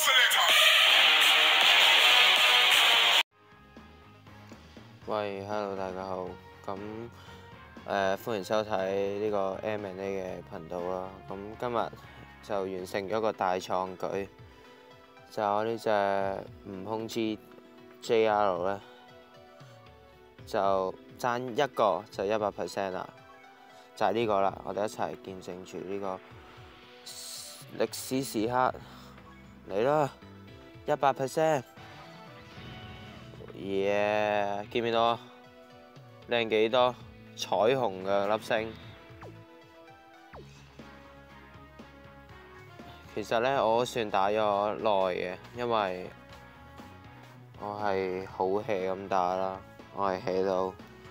喂，hello， 大家好。咁歡迎收睇呢個 M&A 嘅頻道啦。咁今日就完成咗個大創舉，就我呢隻悟空 GJR 咧，就爭一個就100% 啦，就係呢個啦。我哋一齊見證住呢個歷史時刻嚟啦，100%。耶！見唔見到啊？靚幾多？彩虹嘅粒星。其實呢，我都算打咗耐嘅，因為我係好 hea 咁打啦，我係 hea 到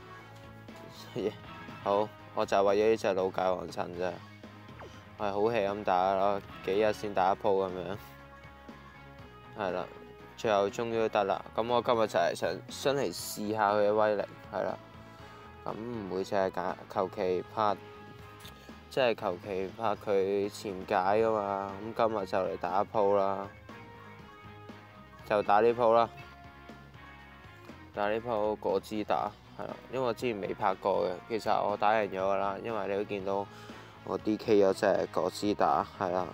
好，我就係為咗呢隻老界王神啫，我係好 hea 咁打啦，幾日先打一鋪咁樣，係啦。最後終於都得啦，咁我今日就係想嚟試下佢嘅威力，係啦。咁唔會淨係求其拍，即係求其拍佢前解噶嘛。咁今日就嚟打一鋪啦，就打呢鋪啦，打呢鋪果汁打，係啦。因為我之前未拍過嘅，其實我打贏咗噶啦，因為你都見到我 DK 咗隻果汁打，係啦。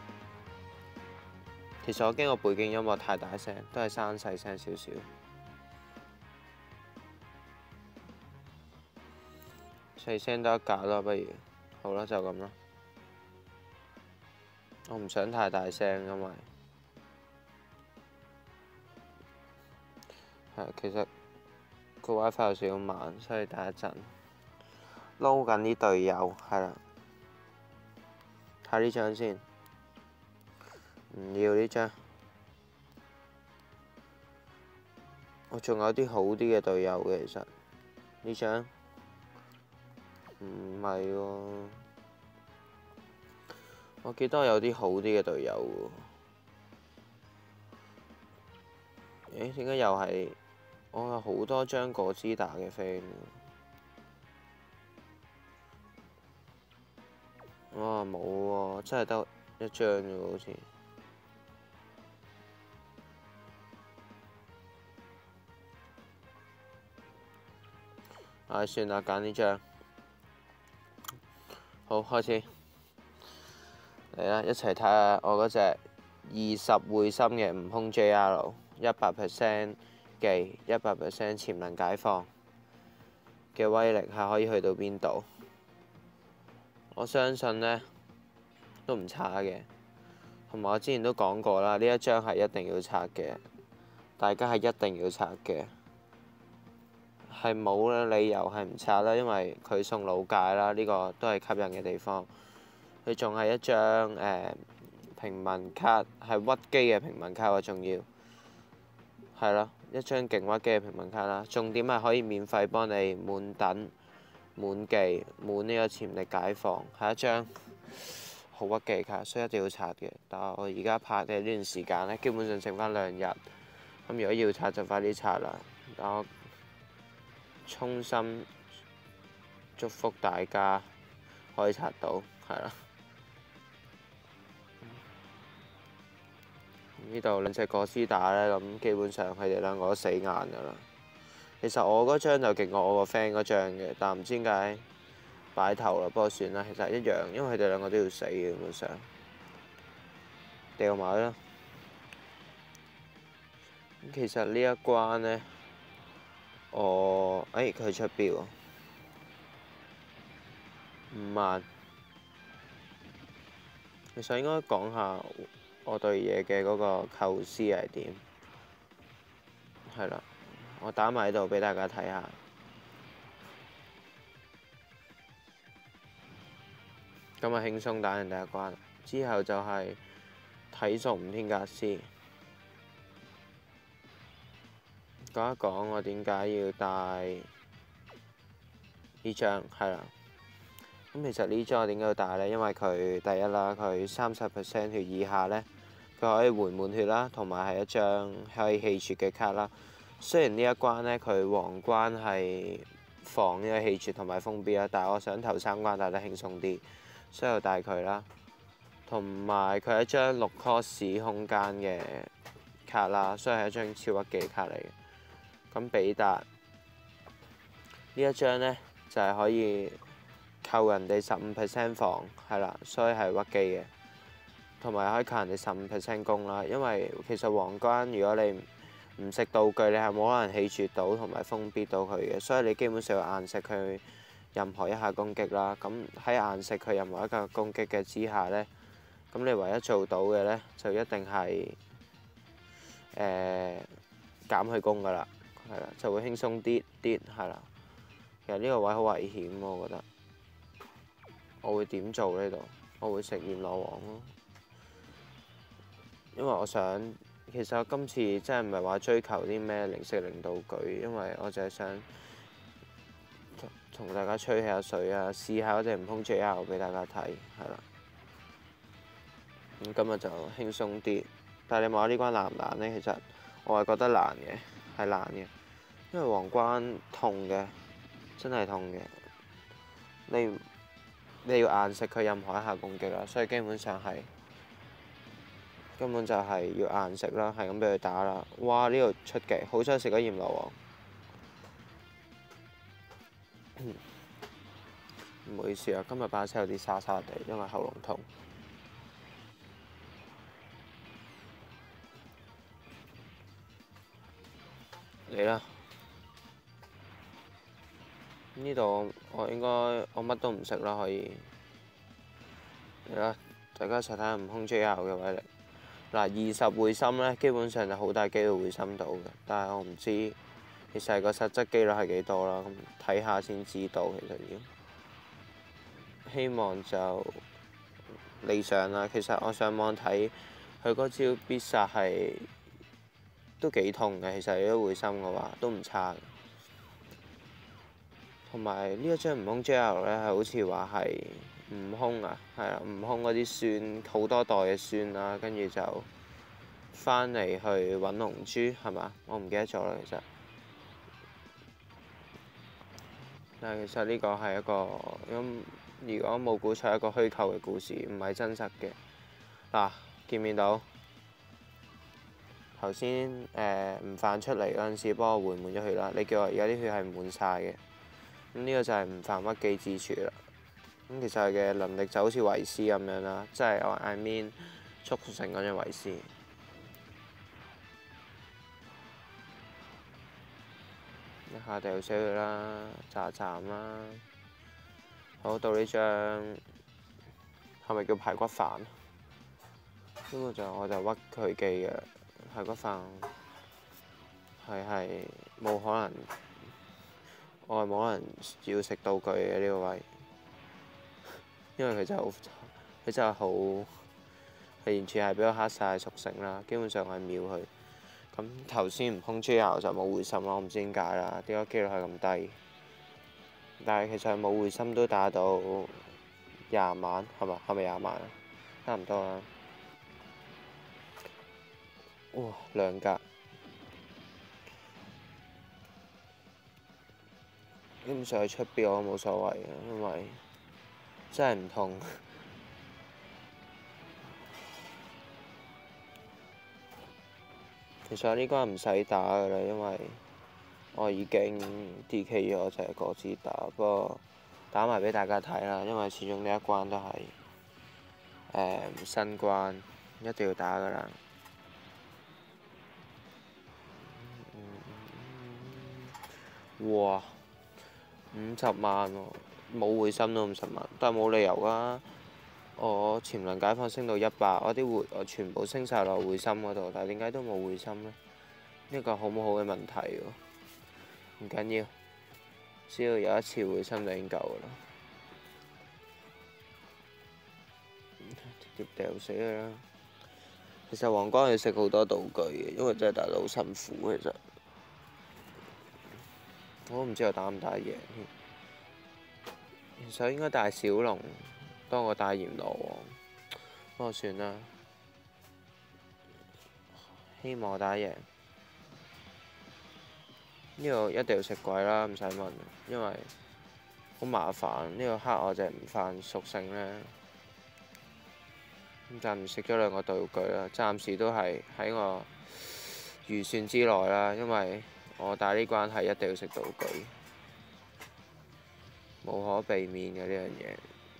其實我驚個背景音樂太大聲，都係刪細聲少少。細聲得一格啦，不如好啦，就咁啦。我唔想太大聲，因為其實個 WiFi 有少少慢，所以等一陣撈緊啲隊友，係啦。睇呢張先。唔要呢張，我仲有啲好啲嘅隊友嘅，其實呢張唔係喎，我記得我有啲好啲嘅隊友喎。點解又係我有好多張果汁打嘅飛？哇，冇喎，真係得一張啫喎，好似。算啦，揀呢張。好，開始嚟啦！一齊睇下我嗰隻20會心嘅悟空 JR， 100% 技，100% 潛能解放嘅威力係可以去到邊度？我相信呢都唔差嘅。同埋我之前都講過啦，呢一張係一定要拆嘅，大家係一定要拆嘅。係冇理由係唔拆啦，因為佢送老界啦，呢個都係吸引嘅地方。佢仲係一張平民卡，係屈機嘅平民卡喎，仲要係啦，一張勁屈機嘅平民卡啦。重點係可以免費幫你滿等、滿技、滿呢個潛力解放，係一張好屈機卡，所以一定要拆嘅。但係我而家拍嘅呢段時間呢，基本上剩翻2日，咁如果要拆就快啲拆啦。但我衷心祝福大家可以拆到，係啦。呢度兩隻果汁打呢，咁基本上佢哋兩個都死硬㗎啦。其實我嗰張就勁過我個 friend 嗰張嘅，但唔知點解擺頭啦。不過算啦，其實一樣，因為佢哋兩個都要死嘅，基本上掉埋啦。咁其實呢一關呢，佢出標啊，5萬。其實應該講下我對嘢嘅嗰個構思係點，係啦，我打埋喺度俾大家睇下。咁啊，輕鬆打完第一關，之後就係體屬5天格斯。講一講我點解要帶呢張，係啦。咁其實呢張我點解要帶呢？因為佢第一啦，佢30% 血以下呢，佢可以回滿血啦，同埋係一張可以氣絕嘅卡啦。雖然呢一關呢，佢皇關係防呢個氣絕同埋封 B 啦，但係我想頭3關帶得輕鬆啲，所以我帶佢啦。 同埋佢係一張6 cost 空間嘅卡啦，所以係一張超屈機卡嚟嘅。咁比達呢一張呢，就係可以扣人哋15% 防，係啦，所以係屈機嘅。同埋可以扣人哋15% 攻啦，因為其實皇冠如果你唔食道具，你係冇可能起絕到同埋封必到佢嘅，所以你基本上要硬食佢任何一下攻擊啦。咁喺硬食佢任何一個攻擊嘅之下呢，咁你唯一做到嘅呢，就一定係減佢攻㗎啦，係啦，就會輕鬆啲啲，係啦。其實呢個位好危險，我覺得。我會點做呢度？我會食閻羅王咯，因為我想，其實我今次真係唔係話追求啲咩零食零道具，因為我就係想同大家吹下水啊，試下嗰隻悟空 JR 俾大家睇，係啦。咁今日就輕鬆啲，但係你問我呢關難唔難呢？其實我係覺得難嘅，係難嘅，因為皇冠痛嘅，真係痛嘅。你要硬食佢任何一下攻擊啦，所以基本上係根本就係要硬食啦，係咁俾佢打啦。哇！呢度出奇，好彩食咗閻羅王。唔好意思啊，今日把聲有啲沙沙地，因為喉嚨痛。嚟啦！呢度我應該我乜都唔食啦，可以嚟啦！大家一齊睇下悟空 JR 嘅威力。嗱，20會心呢，基本上就好大機會會心到嘅，但係我唔知其實個實質機率係幾多啦。咁睇下先知道，其實要希望就理想啦。其實我上網睇佢嗰招必殺係都幾痛嘅，其實如果會心嘅話都唔差嘅。同埋呢一張悟空 JR 呢，係好似話係悟空啊，係啊，悟空嗰啲孫好多代嘅孫啦，跟住就翻嚟去揾龍珠係嘛？我唔記得咗啦，其實。但係其實呢個係一個咁，如果冇估錯，係一個虛構嘅故事，唔係真實嘅。嗱，見唔見到？頭先悟飯出嚟嗰陣時，幫我換滿咗血啦。你叫我而家啲血係滿晒嘅。咁呢個就係悟飯屈機之處啦。咁其實佢嘅能力就好似維斯咁樣啦，即係我 I mean 速成嗰隻維斯。一下掉死佢啦，炸站啦。好，到呢張係咪叫排骨飯？呢個就我就屈佢機嘅排骨飯係冇可能。我係冇可能要食道具嘅呢個位，因為佢真係好，佢完全係俾我黑晒屬性啦。基本上我係秒佢。咁頭先悟空 JR 就冇會心啦，我唔知點解啦，點解機率係咁低？但係其實冇會心都打到20萬，係咪20萬啊？差唔多啦。哇，2格。基本上喺出邊我都冇所謂嘅，因為真係唔痛。其實呢關唔使打㗎啦，因為我已經 DK 咗隻果子打，不過打埋俾大家睇啦，因為始終呢一關都係新關，一定要打㗎啦。哇！50萬喎，冇會心都50萬，但係冇理由啊！我潛能解放升到100，我全部升晒落會心嗰度，但係點解都冇會心呢？呢個好唔好嘅問題喎？唔緊要，只要有一次會心就已經夠㗎啦。直接掉死佢啦！其實皇冠要食好多道具嘅，因為真係打得好辛苦其實。我都唔知我打唔打贏添。其實應該帶小龍多過帶閻羅王，不過算啦。希望我打贏。呢個一定要食鬼啦，唔使問，因為好麻煩。呢個黑我隻悟飯屬性呢， 暫時食咗2個道具啦，暫時都係喺我預算之內啦，因為我打呢關係一定要食道具，無可避免嘅呢樣嘢。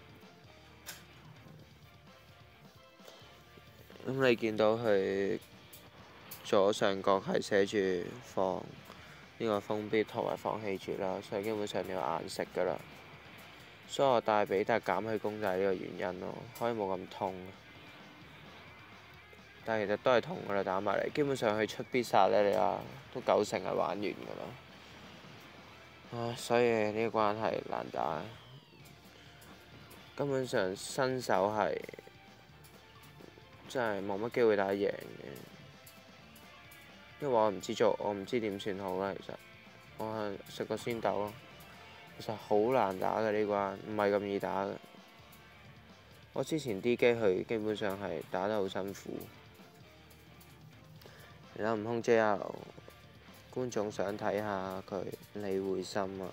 咁你見到佢左上角係寫住放呢個封必同埋放氣絕啦，所以基本上你要硬食㗎啦。所以我帶比達減氣功就係呢個原因咯，可以冇咁痛。但係其實都係痛㗎啦，打埋嚟，基本上佢出必殺咧，你話都90%係玩完㗎啦。所以呢個關係難打，根本上新手係真係冇乜機會打贏嘅，因為我唔知點算好啦。其實我係食個先斗咯，其實好難打嘅呢關，唔係咁易打嘅。我之前 D 機佢基本上係打得好辛苦。而家悟空 JR， 觀眾想睇下佢李會心啊！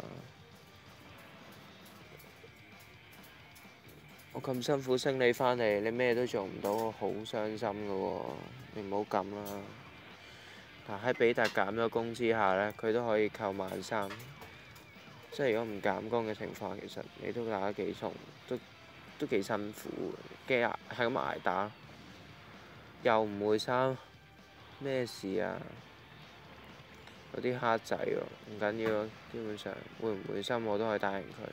我咁辛苦升你返嚟，你咩都做唔到，我好傷心噶喎！你唔好咁啦。但喺比達減咗工之下呢，佢都可以扣13,000。即係如果唔減工嘅情況，其實你都打得幾重，都幾辛苦嘅，係咁捱打。又唔會生咩事啊？有啲黑仔喎，唔緊要，基本上會唔會心我都可以打贏佢。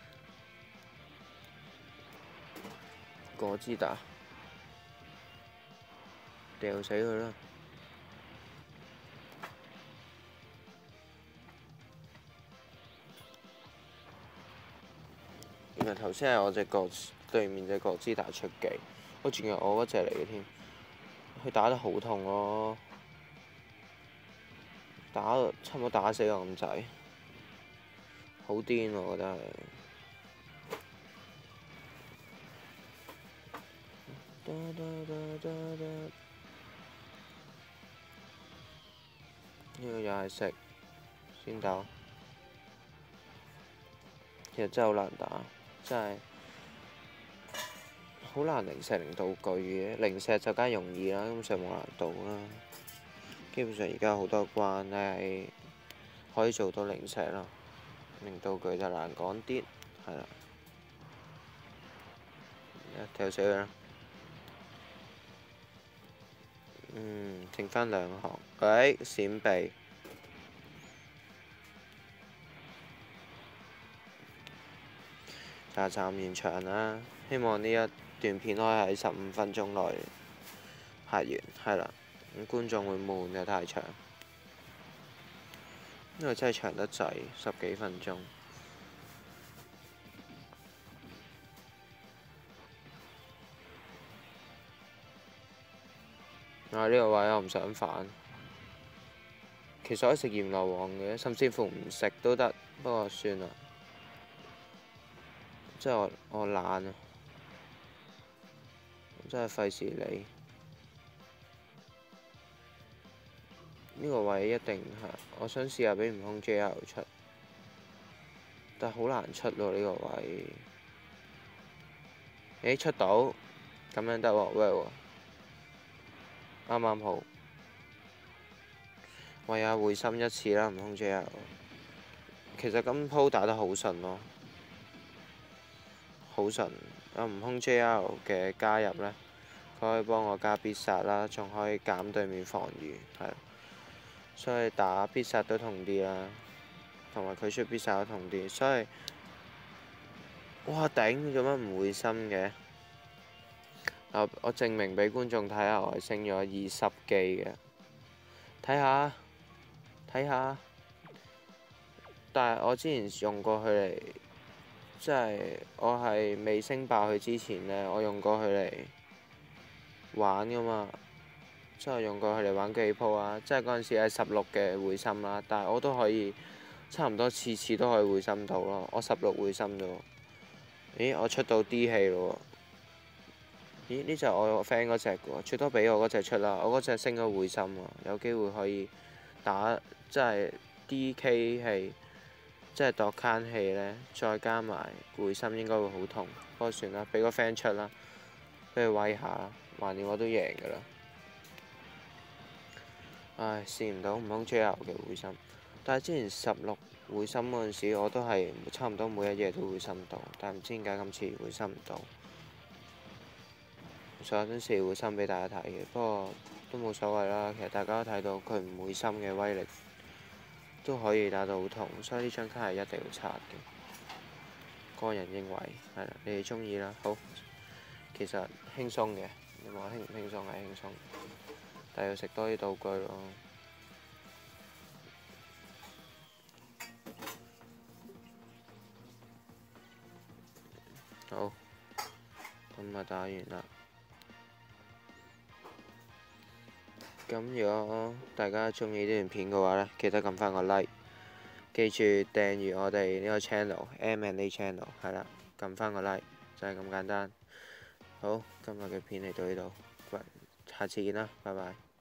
果之打，掉死佢啦！原來頭先係我隻對面隻果之打出技，我仲以為我嗰隻嚟嘅添。佢打得好痛咯，差唔多打死我咁滯，好癲喎！我覺得係。呢個又係食先斗，其實真係好難打，真係好難零石零道具嘅。零石就梗係容易啦，根本上冇難度啦。基本上而家好多關咧可以做到零石啦，零道具就難講啲，係啦。跳死佢啦！剩返2行，閃避。就暫完場啦，希望呢一段片可以喺15分鐘內拍完，係啦。咁觀眾會悶嘅太長，因為真係長得滯，10幾分鐘。呢個位我唔想反，其實可以食閻羅王嘅，甚至乎唔食都得，不過算啦。即係我懶啊，真係費事理。呢個位一定係，我想試下俾悟空 JR 出，但係好難出咯呢個位。出到，咁樣得喎，喂喎，啱啱好。為下會心一次啦，悟空 JR。其實今鋪打得好順咯，好順。有悟空 JR 嘅加入呢，佢可以幫我加必殺啦，仲可以減對面防禦，係。所以打必殺都痛啲啦，同埋佢出必殺都痛啲，所以哇頂！做乜唔會心嘅？我證明俾觀眾睇下，我係升咗20機嘅，睇下。但係我之前用過佢嚟，即係我係未升爆佢之前呢，我用過佢嚟玩噶嘛。即係用過佢嚟玩幾鋪啊！即係嗰陣時係16嘅會心啦，但係我都可以差唔多次次都可以會心到咯。我16會心咗。咦！我出到 D 氣咯喎！咦？呢隻我個 friend 嗰隻嘅喎，最多俾我嗰隻出啦。我嗰隻升咗會心喎，有機會可以打即係 DK 氣，即係度慳氣呢，再加埋會心應該會好痛。不過算啦，俾個 friend 出啦。 俾佢威下，橫掂我都贏㗎啦。唉，試唔到悟空 JR 嘅會心，但係之前16會心嗰陣時，我都係差唔多每一夜都會心到，但係唔知點解今次會心唔到。想試會心俾大家睇嘅，不過都冇所謂啦。其實大家都睇到佢唔會心嘅威力都可以打到好痛，所以呢張卡係一定要刷嘅。個人認為係啦，你哋中意啦。好，其實輕鬆嘅，你話輕唔輕鬆係輕鬆，但係要食多啲道具咯。好，咁啊打完啦。咁如果大家中意呢段片嘅話呢，記得撳翻個 like， 記住訂閱我哋呢個 channel M&A channel 係啦，撳翻個 like 就係咁簡單。好，今日嘅片嚟到呢度，下次見啦，拜拜。